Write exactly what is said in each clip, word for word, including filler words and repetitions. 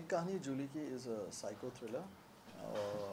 एक कहानी जूली की इज़ अ साइको थ्रिलर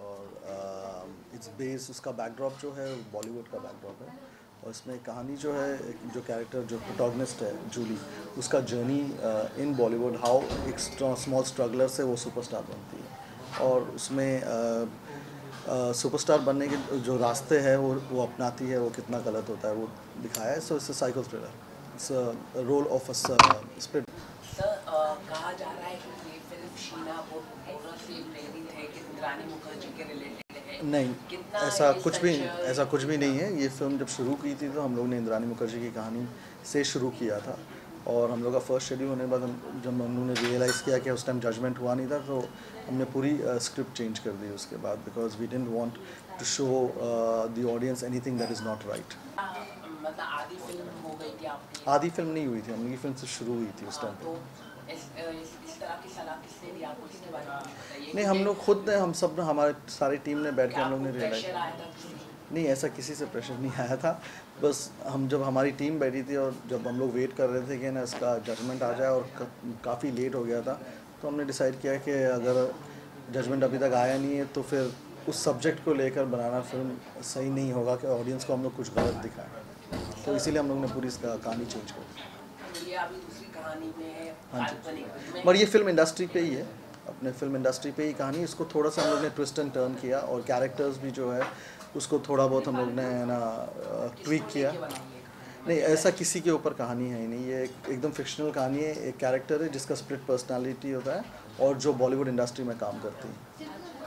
और इट्स बेस्ड, उसका बैकड्रॉप जो है बॉलीवुड का बैकड्रॉप है और इसमें कहानी जो है एक जो कैरेक्टर जो प्रोटोगनिस्ट है जूली, उसका जर्नी इन बॉलीवुड, हाउ एक स्मॉल स्ट्रगलर से वो सुपरस्टार बनती है और उसमें सुपरस्टार बनने के जो रास्ते हैं वो वो अपनाती है, वो कितना गलत होता है वो दिखाया है. So it's a psycho thriller, it's a role of a spirit. Sir कहा जा रहा है कि ये फिल्म शीना वो दोनों से प्रेरित है कि इंद्रानी मुखर्जी के रिलेटेड है. नहीं, कितना ऐसा ये कुछ भी सच ऐसा कुछ भी नहीं है. ये फिल्म जब शुरू की थी तो हम लोग ने इंद्रानी मुखर्जी की कहानी से शुरू किया था और हम लोग का फर्स्ट शेड्यूल होने के बाद हम जब हम लोगों ने रियलाइज़ किया कि उस टाइम जजमेंट हुआ नहीं था तो हमने पूरी स्क्रिप्ट चेंज कर दी उसके बाद, because we didn't want to show the audience anything that is not right. मतलब आधी फिल्म हो गई थी आपकी? आधी फिल्म नहीं हुई थी, हम लोग की फिल्म से शुरू हुई थी उस टाइम तो इस, इस, इस तरह की सलाह किसने दी आपको इसके बारे में बताइए? नहीं, हम लोग खुद ने, हम सब ने, हमारे सारी टीम ने बैठ के हम लोग ने रियलाइज. नहीं, ऐसा किसी से प्रेशर नहीं आया था. बस हम जब हमारी टीम बैठी थी और जब हम लोग वेट कर रहे थे कि ना इसका जजमेंट आ जाए और काफ़ी लेट हो गया था, तो हमने डिसाइड किया कि अगर जजमेंट अभी तक आया नहीं है तो फिर उस सब्जेक्ट को लेकर बनाना फिल्म सही नहीं होगा कि ऑडियंस को हम लोग कुछ गलत दिखाएं. तो इसीलिए हम लोग ने पूरी इसका कहानी चेंज कर दी. ये अभी दूसरी कहानी में है. हाँ जी, पर ये फिल्म इंडस्ट्री पे ही है, अपने फिल्म इंडस्ट्री पे ही कहानी. इसको थोड़ा सा हम लोग ने ट्विस्ट एंड टर्न किया और कैरेक्टर्स भी जो है उसको थोड़ा बहुत हम लोग ने ना ट्वीक किया. नहीं, ऐसा किसी के ऊपर कहानी है ही नहीं. ये एक एकदम फिक्शनल कहानी है. एक कैरेक्टर है जिसका स्प्लिट पर्सनालिटी होता है और जो बॉलीवुड इंडस्ट्री में काम करती है.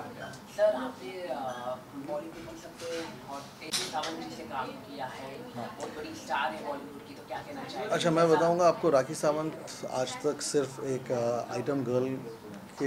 सर आपने बॉलीवुड की सबसे हॉट सावन जी से काम किया है, बहुत बड़ी स्टार है बॉलीवुड की, तो क्या कहना चाहेंगे? अच्छा, मैं बताऊंगा आपको, राखी सावंत आज तक सिर्फ एक आइटम गर्ल के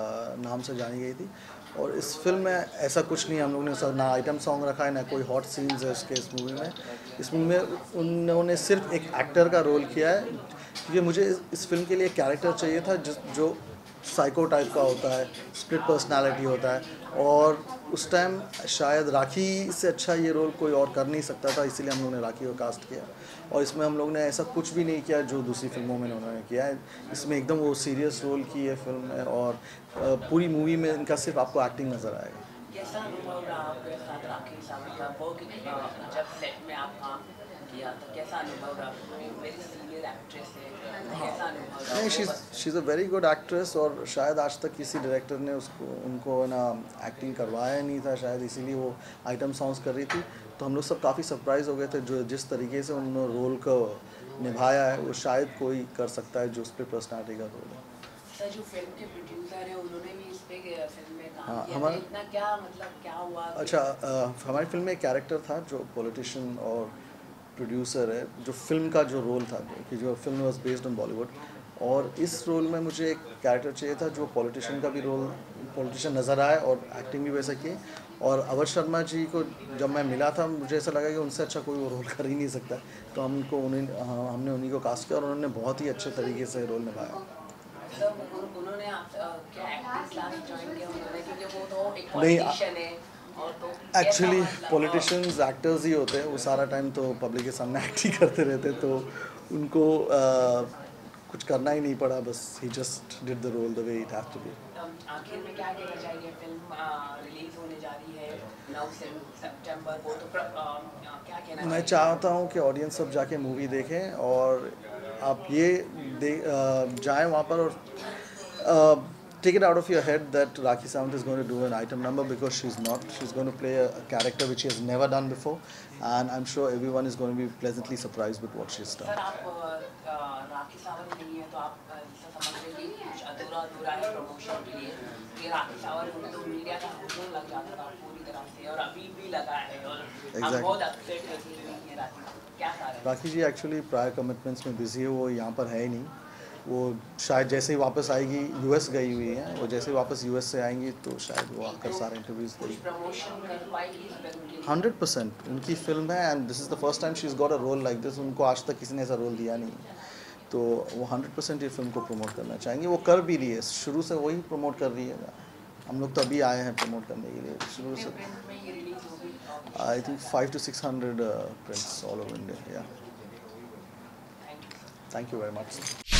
नाम से जानी गई थी और इस फिल्म में ऐसा कुछ नहीं. हम लोग ने ना आइटम सॉन्ग रखा है ना कोई हॉट सीन्स है उसके इस मूवी में. इस मूवी में उन्होंने सिर्फ एक एक्टर का रोल किया है क्योंकि मुझे इस फिल्म के लिए कैरेक्टर चाहिए था जिस जो साइको टाइप का होता है, स्प्लिट पर्सनालिटी होता है और उस टाइम शायद राखी से अच्छा ये रोल कोई और कर नहीं सकता था, इसीलिए हम लोगों ने राखी को कास्ट किया. और इसमें हम लोग ने ऐसा कुछ भी नहीं किया जो दूसरी फिल्मों में उन्होंने किया है. इसमें एकदम वो सीरियस रोल की ये फिल्म है और पूरी मूवी में इनका सिर्फ आपको एक्टिंग नज़र आएगा. कैसा अनुभव रहा आपके साथ राखी सावंत का? वो जब सेट में आप काम किया तो कैसा अनुभव रहा? वेरी सीनियर एक्ट्रेस है, कैसा अनुभव रहा? नहीं, she she is a very good actress और शायद आज तक किसी डायरेक्टर ने उसको उनको ना एक्टिंग करवाया नहीं था, शायद इसीलिए वो आइटम सॉन्ग्स कर रही थी. तो हम लोग सब काफ़ी सरप्राइज हो गए थे जो जिस तरीके से उन्होंने रोल को निभाया है वो शायद कोई कर सकता है जो उस पर पर्सनैलिटी का रोल है. सर जो फिल्म के प्रोड्यूसर है उन्होंने भी इस पे फिल्म में काम हाँ, किया हमारा इतना क्या मतलब क्या हुआ? अच्छा, आ, हमारी फिल्म में एक कैरेक्टर था जो पॉलिटिशियन और प्रोड्यूसर है, जो फिल्म का जो रोल था कि जो film was based on Bollywood और इस रोल में मुझे एक कैरेक्टर चाहिए था जो पॉलिटिशियन का भी रोल, पॉलिटिशियन नज़र आए और एक्टिंग भी वैसा की. और अवध शर्मा जी को जब मैं मिला था मुझे ऐसा लगा कि उनसे अच्छा कोई वो रोल कर ही नहीं सकता, तो हम उनको उन्हें हमने उन्हीं को कास्ट किया और उन्होंने बहुत ही अच्छे तरीके से रोल निभाया. उन्होंने क्या एक्टिंग क्लास ज्वाइन किया उन्होंने, क्योंकि वो तो एक नहीं, पॉलिटिशियन है और तो एक्चुअली पॉलिटिशियंस एक्टर्स ही होते हैं, वो सारा टाइम तो पब्लिक के सामने एक्ट ही करते रहते, तो उनको आ, कुछ करना ही नहीं पड़ा, बस ही just did the role the way it has to be. आखिर में क्या कहना चाहिए? फिल्म रिलीज होने जा रही है नौ सितंबर को, तो क्या कहना? मैं चाहता हूँ कि ऑडियंस सब जाके मूवी देखें और आप ये दे जाएं वहाँ पर और take it out of your head that Rakhi Sawant is going to do an item number, because she's not. She's going to play a, a character which she has never done before, and I'm sure everyone is going to be pleasantly surprised with what she's done. Sir आप राखी सावंत नहीं है तो आप समझ रहे कि कुछ अधूरा अधूरा है प्रमोशन के लिए. ये राखी सावंत में तो मीडिया का हुजूम लग जाता था पूरी तरह से और अभी भी लगा है और हम बहुत अपसेट है कि नहीं है राखी. क्या कारण? Rakhi ji actually prior commitments में बिजी है, वो यहाँ पर है ही नहीं. वो शायद जैसे ही वापस आएगी, यूएस गई हुई हैं, वो जैसे ही वापस यूएस से आएंगी तो शायद वो आकर सारे इंटरव्यूज देंगी. हंड्रेड परसेंट उनकी फिल्म है and this is the first time she is got a role like this. उनको आज तक किसी ने ऐसा रोल दिया नहीं, तो वो हंड्रेड परसेंट ये फिल्म को प्रमोट करना चाहेंगे. वो कर भी रही है, शुरू से वही प्रमोट कर रही है. हम लोग तभी आए हैं प्रमोट करने के लिए शुरू से. I think five two six hundred prints all over India. Yeah thank you very much.